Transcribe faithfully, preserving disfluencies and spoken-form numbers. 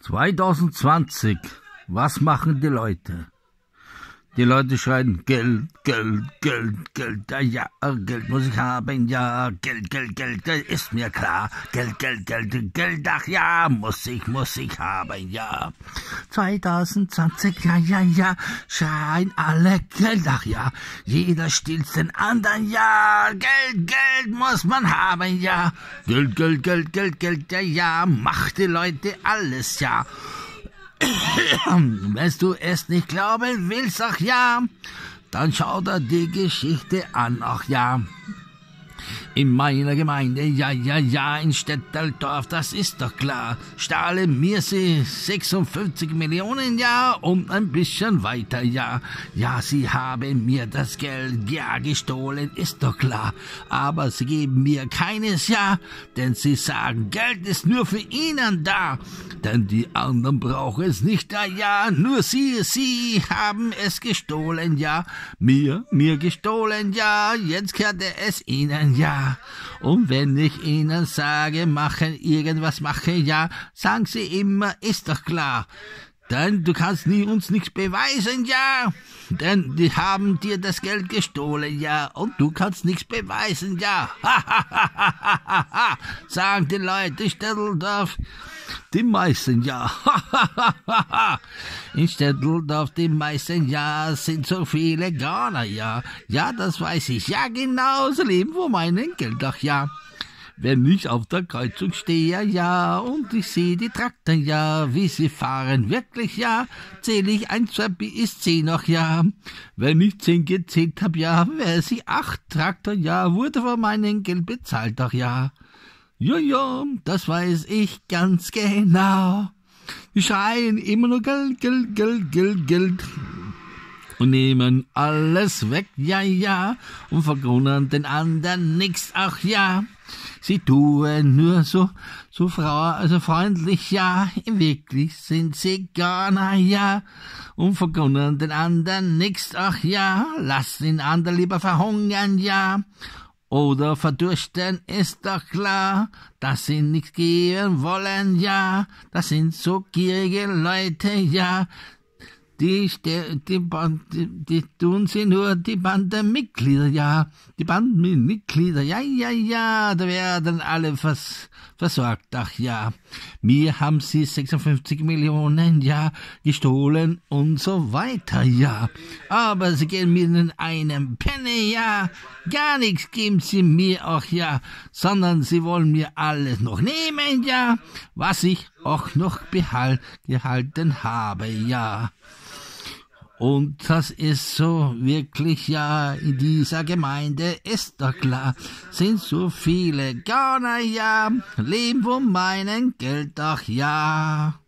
zwanzig zwanzig, was machen die Leute? Die Leute schreien, Geld, Geld, Geld, Geld, ja, Geld muss ich haben, ja, Geld, Geld, Geld, ist mir klar, Geld, Geld, Geld, Geld, ach ja, muss ich, muss ich haben, ja. zwanzig zwanzig, ja, ja, ja, schreien alle Geld, ach ja, jeder stillt den anderen, ja, Geld, Geld muss man haben, ja, Geld, Geld, Geld, Geld, Geld, ja, ja, macht die Leute alles, ja. Wenn du es nicht glauben willst, ach ja, dann schau dir die Geschichte an, ach ja. In meiner Gemeinde, ja, ja, ja, in Stetteldorf, das ist doch klar, stahlen mir sie sechsundfünfzig Millionen, ja, und ein bisschen weiter, ja. Ja, sie haben mir das Geld, ja, gestohlen, ist doch klar, aber sie geben mir keines, ja, denn sie sagen, Geld ist nur für ihnen da, denn die anderen brauchen es nicht, da, ja, nur sie, sie haben es gestohlen, ja, mir, mir gestohlen, ja, jetzt gehört es ihnen, ja. Und wenn ich ihnen sage, machen, irgendwas machen, ja, sagen sie immer, ist doch klar. Denn du kannst nie uns nichts beweisen, ja. Denn die haben dir das Geld gestohlen, ja. Und du kannst nichts beweisen, ja. Ha, ha, ha, ha, ha, ha, sagen die Leute in Stetteldorf. Die meisten, ja. Ha, ha, ha, ha, ha. In Stetteldorf, die meisten, ja, sind so viele Ghana, ja. Ja, das weiß ich, ja, genau, sie leben von meinem Geld, ach ja. Wenn ich auf der Kreuzung stehe, ja, und ich sehe die Traktoren, ja, wie sie fahren, wirklich, ja, zähle ich eins, zwei bis zehn noch, ja. Wenn ich zehn gezählt hab, ja, wäre sie acht Traktoren, ja, wurde von meinem Geld bezahlt, doch, ja. Ja, ja, das weiß ich ganz genau. Die schreien immer nur Geld, Geld, Geld, Geld, Geld. Und nehmen alles weg, ja, ja, und vergründen den anderen nix, ach ja. Sie tun nur so, so Frau, also freundlich, ja, wirklich sind sie gar, na ja, und vergründen den anderen nix, ach ja, lass den anderen lieber verhungern, ja. Oder verdursten, ist doch klar, dass sie nichts geben wollen, ja, das sind so gierige Leute, ja, die, die, die, die, die tun sie nur, die Bandenmitglieder, ja, die Bandenmitglieder, ja, ja, ja, da werden alle vers, versorgt, ach ja, mir haben sie sechsundfünfzig Millionen, ja, gestohlen und so weiter, ja, aber sie geben mir in einem Penny, ja, gar nichts geben sie mir auch, ja, sondern sie wollen mir alles noch nehmen, ja, was ich auch noch behalt, gehalten habe, ja. Und das ist so wirklich, ja, in dieser Gemeinde ist doch klar, sind so viele Ghana, ja, leben von meinem Geld, ach ja.